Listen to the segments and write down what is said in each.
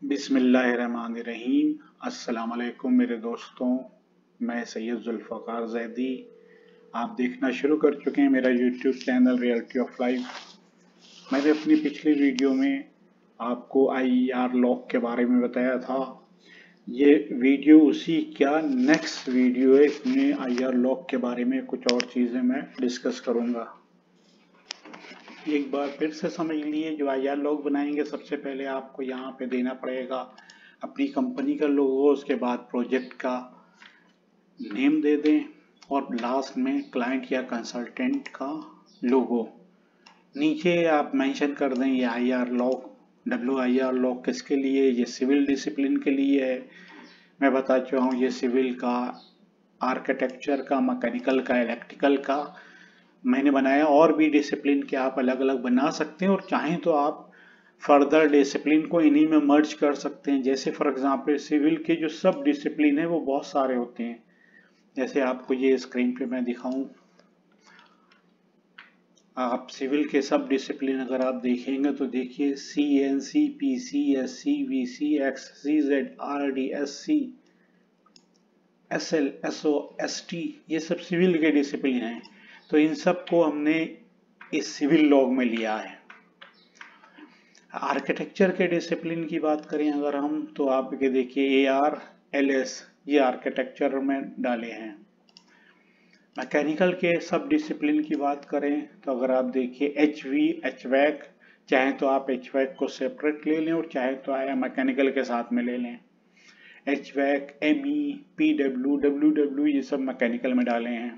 बिस्मिल्लाहिर्रहमानिर्रहीम। अस्सलाम वालेकुम मेरे दोस्तों, मैं सैयद जुल्फ़कार ज़ैदी। आप देखना शुरू कर चुके हैं मेरा YouTube channel reality of life. मैंने अपनी पिछली वीडियो में आपको आईआर लॉक के बारे में बताया था। ये वीडियो उसी क्या नेक्स्ट वीडियो है। इसमें आईआर लॉक के बारे में कुछ और चीज़ें मैं डिस्कस करूँगा। एक बार फिर से समझ लिए, जो आईआर लॉग बनाएंगे सबसे पहले आपको यहाँ पे देना पड़ेगा अपनी कंपनी का लोगो, उसके बाद प्रोजेक्ट का नेम दे दें और लास्ट में क्लाइंट या कंसल्टेंट का लोगो। नीचे आप मेंशन कर दें ये आईआर लॉग, WIR लॉग किसके लिए, ये सिविल डिसिप्लिन के लिए है। मैं बता चुका हूँ ये सिविल का, आर्किटेक्चर का, मैकेनिकल का, इलेक्ट्रिकल का मैंने बनाया। और भी डिसिप्लिन के आप अलग अलग बना सकते हैं और चाहें तो आप फर्दर डिसिप्लिन को इन्हीं में मर्ज कर सकते हैं। जैसे फॉर एग्जांपल सिविल के जो सब डिसिप्लिन है वो बहुत सारे होते हैं। जैसे आपको ये स्क्रीन पे मैं दिखाऊं, आप सिविल के सब डिसिप्लिन अगर आप देखेंगे तो देखिए CNC, PC, SC, VC, XC, ZRD, SC, SL, SO, ST, ये सब सिविल के डिसिप्लिन हैं। तो इन सब को हमने इस सिविल लॉग में लिया है। आर्किटेक्चर के डिसिप्लिन की बात करें अगर हम, तो आप ये देखिए ARLS ये आर्किटेक्चर में डाले हैं। मैकेनिकल के सब डिसिप्लिन की बात करें तो अगर आप देखिए HV, HVAC, चाहे तो आप HVAC को सेपरेट ले लें और चाहे तो आया मैकेनिकल के साथ में ले लें। HVAC, ME, PW, WW ये सब मैकेनिकल में डाले हैं।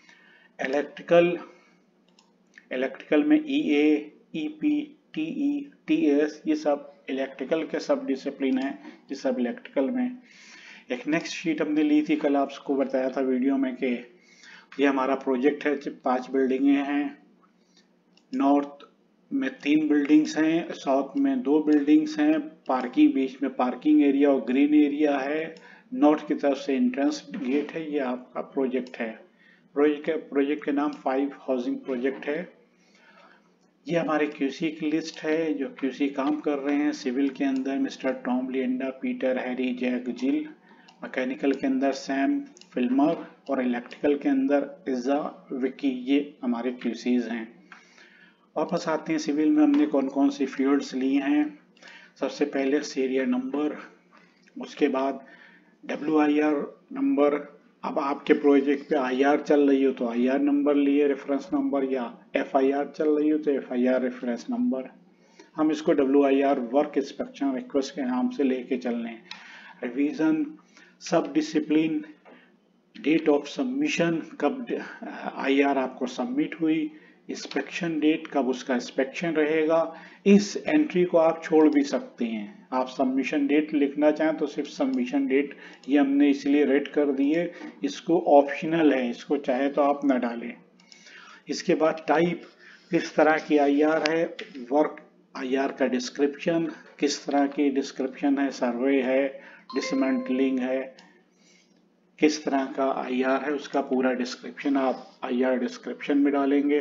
इलेक्ट्रिकल में EA, EP, TE, TS ये सब इलेक्ट्रिकल के सब डिसिप्लिन है, ये सब इलेक्ट्रिकल में। एक नेक्स्ट शीट हमने ली थी, कल आपको बताया था वीडियो में कि ये हमारा प्रोजेक्ट है। 5 बिल्डिंगें हैं, नॉर्थ में 3 बिल्डिंग्स हैं, साउथ में 2 बिल्डिंग्स हैं, पार्किंग बीच में पार्किंग एरिया और ग्रीन एरिया है, नॉर्थ की तरफ से एंट्रेंस गेट है। ये आपका प्रोजेक्ट है। प्रोजेक्ट के नाम 5 हाउसिंग प्रोजेक्ट है। ये हमारे QC की लिस्ट है जो QC काम कर रहे हैं। सिविल के अंदर मिस्टर टॉम लिएंडा, Peter, Harry, Jack, Jill. Mechanical के अंदर सैम, फिल्मर और इलेक्ट्रिकल के अंदर इज़ा, विकी, ये हमारे QCs हैं। वापस आते हैं सिविल में हमने कौन कौन सी फील्ड्स ली हैं। सबसे पहले सीरियल नंबर, उसके बाद WIR नंबर। अब आपके प्रोजेक्ट पे IR चल रही हो तो IR नंबर लिए रेफरेंस नंबर, या FIR चल रही हो तो FIR रेफरेंस नंबर। हम इसको WIR वर्क इंस्पेक्शन रिक्वेस्ट के नाम से लेके चल रहे हैं। Revision, sub discipline, date of submission, कब IR आपको सबमिट हुई, इंस्पेक्शन डेट, कब उसका इंस्पेक्शन रहेगा। इस एंट्री को आप छोड़ भी सकते हैं। आप सबमिशन डेट लिखना चाहें तो सिर्फ सबमिशन डेट ये हमने इसलिए रेड कर दी है, इसको ऑप्शनल है, इसको चाहे तो आप न डालें। इसके बाद टाइप, किस तरह की IR है, वर्क IR का डिस्क्रिप्शन, किस तरह की डिस्क्रिप्शन है, सर्वे है, डिसमेंटलिंग है, किस तरह का IR है, उसका पूरा डिस्क्रिप्शन आप IR डिस्क्रिप्शन में डालेंगे।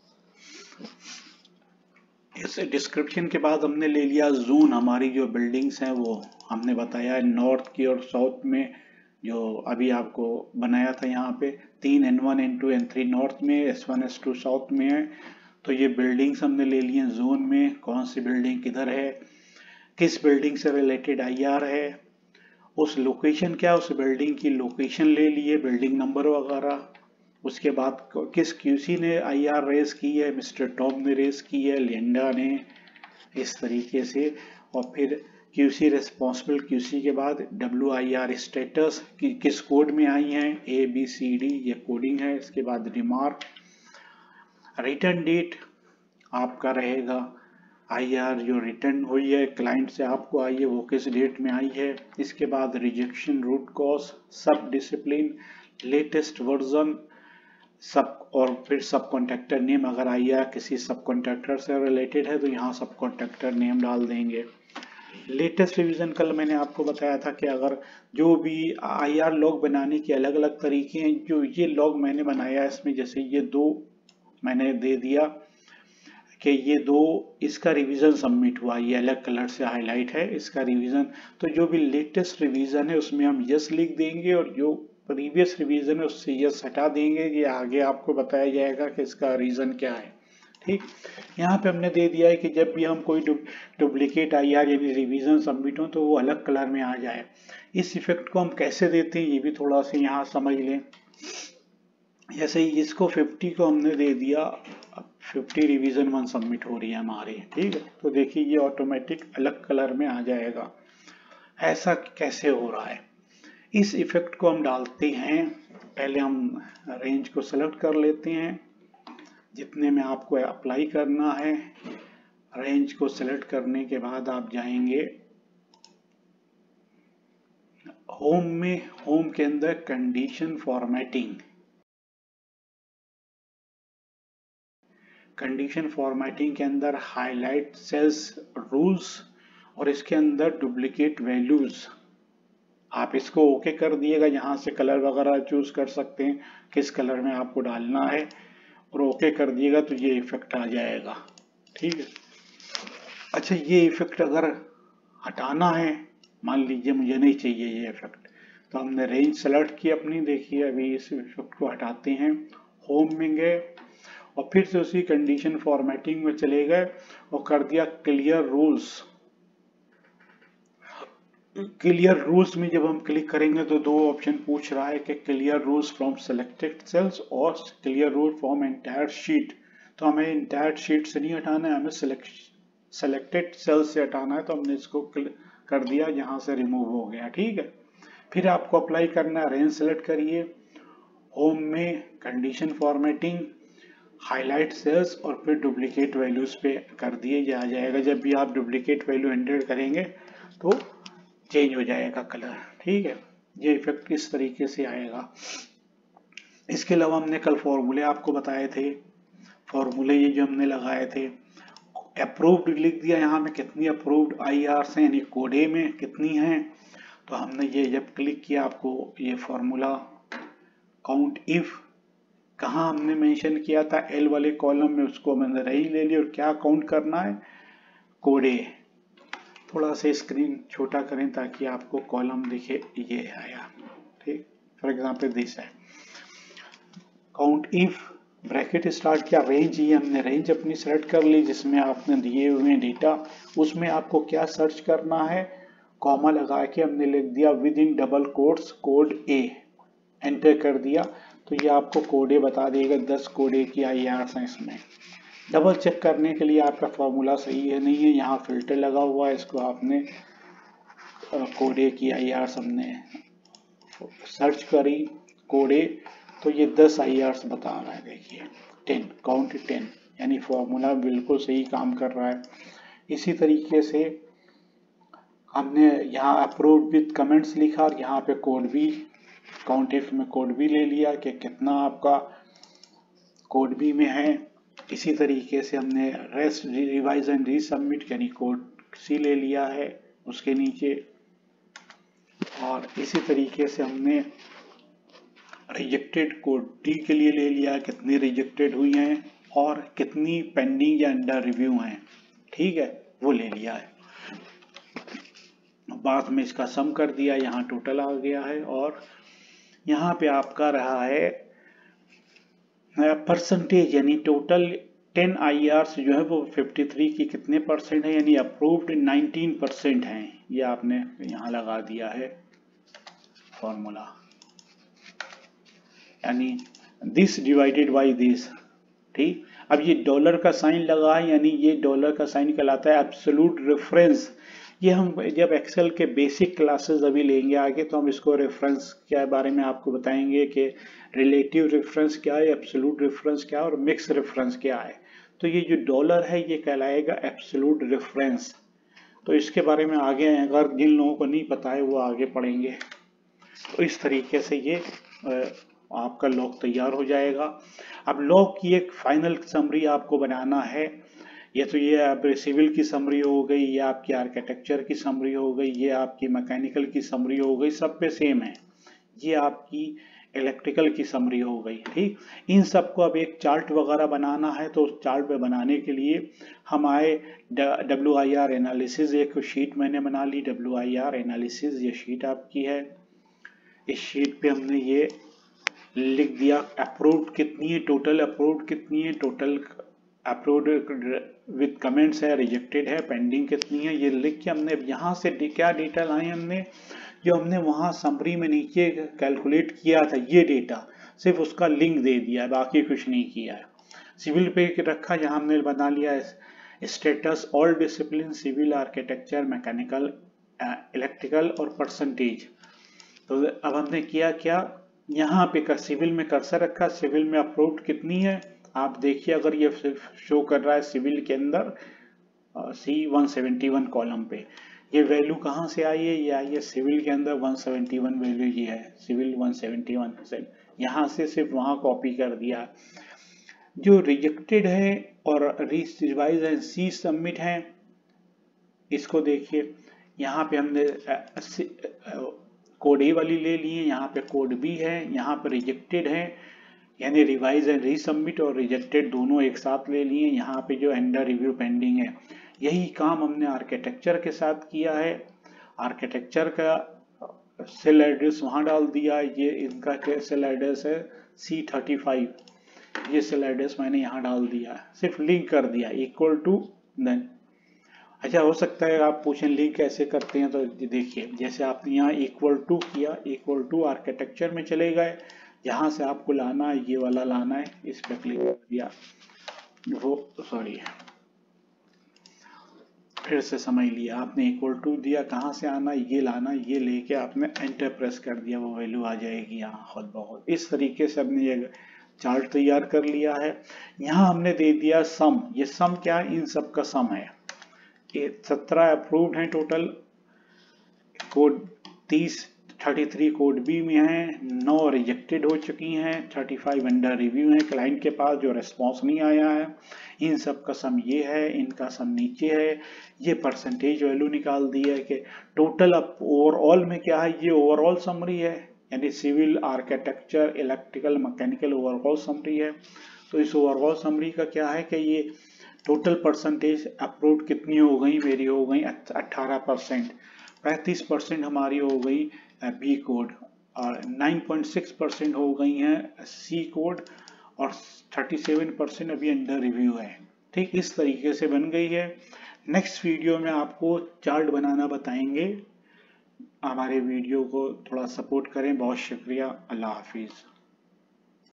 इस डिस्क्रिप्शन के बाद हमने ले लिया जोन। हमारी जो बिल्डिंग्स हैं वो हमने बताया है नॉर्थ की और साउथ में, जो अभी आपको बनाया था यहाँ पे 3 N1, N2, N3 नॉर्थ में, S1, S2 साउथ में है। तो ये बिल्डिंग्स हमने ले ली हैं जोन में, कौन सी बिल्डिंग किधर है, किस बिल्डिंग से रिलेटेड IR है, उस लोकेशन क्या, उस बिल्डिंग की लोकेशन ले लिए, बिल्डिंग नंबर वगैरह। उसके बाद किस QC ने IR रेस की है, मिस्टर टॉम ने रेस की है, लिएंडा ने, इस तरीके से। और फिर QC रिस्पॉन्सिबल, QC के बाद WIR स्टेटस कि किस कोड में आई हैं, ABCD ये कोडिंग है। इसके बाद रिमार्क, रिटर्न डेट आपका रहेगा, IR जो रिटर्न हुई है क्लाइंट से आपको आई है वो किस डेट में आई है। इसके बाद rejection root cause, sub discipline, latest version, सब, और फिर सब कॉन्ट्रैक्टर नेम। अगर IR किसी सब कॉन्ट्रैक्टर से रिलेटेड है तो यहाँ सब कॉन्ट्रैक्टर नेम डाल देंगे। लेटेस्ट रिवीजन, कल मैंने आपको बताया था कि अगर जो भी IR लॉग बनाने के अलग अलग तरीके हैं, जो ये लॉग मैंने बनाया इसमें जैसे ये 2 मैंने दे दिया कि ये दो, इसका रिवीजन सबमिट हुआ, ये अलग कलर से हाईलाइट है इसका रिवीजन। तो जो भी लेटेस्ट रिवीजन है उसमें हम यस लिख देंगे और जो प्रीवियस रिवीजन है उससे यस हटा देंगे। ये आगे आपको बताया जाएगा कि इसका रीजन क्या है। ठीक, यहाँ पे हमने दे दिया है कि जब भी हम कोई डुप्लीकेट IR यानी रिवीजन सबमिट हो तो वो अलग कलर में आ जाए। इस इफेक्ट को हम कैसे देते हैं ये भी थोड़ा सा यहाँ समझ लें। जैसे ही इसको 50 को हमने दे दिया, 50 रिवीजन 1 सबमिट हो रही है हमारी, ठीक है, तो देखिए ये ऑटोमेटिक अलग कलर में आ जाएगा। ऐसा कैसे हो रहा है? इस इफेक्ट को हम डालते हैं, पहले हम रेंज को सेलेक्ट कर लेते हैं जितने में आपको अप्लाई करना है। रेंज को सेलेक्ट करने के बाद आप जाएंगे होम में, होम के अंदर कंडीशन फॉर्मेटिंग, कंडीशन फॉर्मेटिंग के अंदर हाईलाइट सेल्स रूल्स और इसके अंदर डुप्लीकेट वैल्यूज, आप इसको ओके कर दिएगा। यहाँ से कलर वगैरह चूज कर सकते हैं किस कलर में आपको डालना है और ओके कर दिएगा तो ये इफेक्ट आ जाएगा। ठीक है, अच्छा ये इफेक्ट अगर हटाना है, मान लीजिए मुझे नहीं चाहिए ये इफेक्ट, तो हमने रेंज सेलेक्ट की अपनी, देखिए अभी इस इफेक्ट को हटाते हैं, होम में गए और फिर से उसी कंडीशन फॉर्मेटिंग में चले गए और कर दिया क्लियर रूल्स। क्लियर रूल्स में जब हम क्लिक करेंगे तो दो ऑप्शन पूछ रहा है कि clear rules from selected cells और clear rule from entire sheet. तो हमें एंटायर शीट से नहीं हटाना है, हमें सेलेक्टेड सेल्स से हटाना है, तो हमने इसको कर दिया, यहाँ से रिमूव हो गया। ठीक है, फिर आपको अप्लाई करना है, रेंज सेलेक्ट करिए, होम में कंडीशन फॉर्मेटिंग, हाईलाइट सेल्स और फिर डुप्लीकेट वैल्यूज पे कर दिए जा जाएगा। जब भी आप डुप्लीकेट वैल्यू एंटर करेंगे तो चेंज हो जाएगा कलर। ठीक है, ये इफेक्ट किस तरीके से आएगा। इसके अलावा हमने कल फॉर्मूले आपको बताए थे, फॉर्मूले ये जो हमने लगाए थे, अप्रूव्ड लिख दिया यहाँ में कितनी अप्रूव्ड IR हैं, यानी कोडे में कितनी हैं। तो हमने ये जब क्लिक किया आपको ये फॉर्मूला काउंट इफ कहाँ हमने मेंशन किया था, L वाले कॉलम में, उसको मैंने रेंज ले ली और क्या काउंट करना है, कोडे। थोड़ा सा स्क्रीन छोटा करें ताकि आपको कॉलम दिखे, ये आया। ठीक, फॉर एग्जांपल दिस है काउंट इफ, ब्रैकेट स्टार्ट किया, रेंज, ये हमने रेंज अपनी सेलेक्ट कर ली जिसमें आपने दिए हुए डेटा, उसमें आपको क्या सर्च करना है, कॉमा लगा के हमने लिख दिया with in double quotes code A, enter कर दिया तो ये आपको कोड A बता देगा। 10 कोड A की IR हैं इसमें। डबल चेक करने के लिए आपका फॉर्मूला सही है नहीं है, यहाँ फिल्टर लगा हुआ है, इसको आपने कोड A की IR हमने सर्च करी कोड A, तो ये 10 IRs बता रहा है, देखिए 10, काउंट 10, यानी फॉर्मूला बिल्कुल सही काम कर रहा है। इसी तरीके से हमने यहाँ अप्रूव्ड विद कमेंट्स लिखा और यहाँ पे कोड B, काउंट इफ में कोड B ले लिया कि कितना आपका कोड B में है। इसी तरीके से हमने रेस्ट रिवाइज एंड रीसबमिट यानी कोड C ले लिया है उसके नीचे, और इसी तरीके से हमने रिजेक्टेड कोड D के लिए ले लिया, कितनी रिजेक्टेड हुई हैं और कितनी पेंडिंग या अंडर रिव्यू हैं, ठीक है, वो ले लिया है। बाद में इसका सम कर दिया, यहाँ टोटल आ गया है और यहाँ पे आपका रहा है परसेंटेज, यानी टोटल 10 IRs जो है वो 53 की कितने परसेंट है, यानी अप्रूव्ड 19% हैं। ये आपने यहाँ लगा दिया है फॉर्मूला, यानी दिस डिवाइडेड बाय दिस। ठीक, अब ये डॉलर का साइन लगा है, यानी ये डॉलर का साइन कहलाता है एब्सोल्यूट रेफरेंस। ये हम जब एक्सेल के बेसिक क्लासेस अभी लेंगे आगे तो हम इसको रेफरेंस के बारे में आपको बताएंगे कि रिलेटिव रेफरेंस क्या है, एब्सोल्यूट रेफरेंस क्या है और मिक्स रेफरेंस क्या है। तो ये जो डॉलर है ये कहलाएगा एब्सोल्यूट रेफरेंस। तो इसके बारे में आगे अगर जिन लोगों को नहीं पता है वो आगे पढ़ेंगे। तो इस तरीके से ये आपका लॉग तैयार हो जाएगा। अब लॉग की एक फाइनल समरी आपको बनाना है। ये तो ये आप सिविल की समरी हो गई, ये आपकी आर्किटेक्चर की समरी हो गई, ये आपकी मैकेनिकल की समरी हो गई, सब पे सेम है। ये आपकी इलेक्ट्रिकल की समरी हो गई। ठीक, इन सबको अब एक चार्ट वगैरह बनाना है, तो चार्ट पे बनाने के लिए हम आए WIR एनालिसिस, एक शीट मैंने बना ली WIR एनालिसिस, ये शीट आपकी है। इस शीट पे हमने ये लिख दिया अप्रूव्ड कितनी है, टोटल अप्रूव्ड कितनी है, टोटल अप्रूव्ड विद कमेंट्स है, रिजेक्टेड है, पेंडिंग कितनी है, ये लिख के हमने यहाँ से क्या डेटा लाए हमने, जो हमने वहाँ समरी में नीचे कैलकुलेट किया था ये डेटा, सिर्फ उसका लिंक दे दिया, बाकी कुछ नहीं किया है। सिविल पे रखा, यहाँ हमने बना लिया status all discipline civil architecture mechanical electrical और परसेंटेज। तो अब हमने किया क्या, यहाँ पे सिविल में कर्सर रखा, सिविल में अप्रूव्ड कितनी है आप देखिए, अगर ये शो कर रहा है सिविल के अंदर C171 कॉलम पे, ये वैल्यू कहाँ से आई है, ये आई है सिविल के अंदर 171 वैल्यू, ये है सिविल 171 से, यहाँ से सिर्फ वहाँ कॉपी कर दिया। जो रिजेक्टेड है और रिवाइज है सी सबमिट है, इसको देखिए यहाँ पे हमने कोड ए वाली ले ली है, यहाँ पे कोड बी है, यहाँ पे रिजेक्टेड है, यानी रिवाइज एंड रीसबमिट और रिजेक्टेड दोनों एक साथ ले लिए। यहाँ पे जो अंडर रिव्यू पेंडिंग है, यही काम हमने आर्किटेक्चर के साथ किया है। आर्किटेक्चर का सेल एड्रेस वहाँ डाल दिया, ये इनका सेल एड्रेस है C35, ये सेल एड्रेस मैंने यहाँ डाल दिया, सिर्फ लिंक कर दिया इक्वल टू देन। अच्छा, हो सकता है आप पूछें लिंक कैसे करते हैं, तो देखिए जैसे आपने यहाँ इक्वल टू किया, इक्वल टू आर्किटेक्चर में चले गए, यहाँ से आपको लाना है, ये वाला लाना है, इस पर क्लिक कर दिया, वो सॉरी फिर से समझ लिया, आपने इक्वल टू दिया, कहाँ से आना, ये लाना, ये लेके आपने एंटर प्रेस कर दिया, वो वैल्यू आ जाएगी यहाँ खुद बहुत। इस तरीके से हमने ये चार्ट तैयार कर लिया है। यहाँ हमने दे दिया सम, ये सम क्या है, इन सब का सम है। 17 अप्रूव्ड हैं टोटल, कोड 33 कोड बी में है, 9 रिजेक्टेड हो चुकी हैं, 35 अंडर रिव्यू है क्लाइंट के पास जो रिस्पॉन्स नहीं आया है। इन सब का सम ये है, इनका सम नीचे है, ये परसेंटेज वैल्यू निकाल दी है कि टोटल अब ओवरऑल में क्या है, ये ओवरऑल समरी है, यानी civil architecture electrical mechanical overall summary है। तो इस ओवरऑल समरी का क्या है कि ये टोटल परसेंटेज अप्रूव्ड कितनी हो गई, मेरी हो गई 18%, 35% हमारी हो गई बी कोड, और 9.6% हो गई हैं सी कोड, और 37% अभी अंडर रिव्यू है। ठीक, इस तरीके से बन गई है। नेक्स्ट वीडियो में आपको चार्ट बनाना बताएंगे। हमारे वीडियो को थोड़ा सपोर्ट करें, बहुत शुक्रिया, अल्लाह हाफिज़।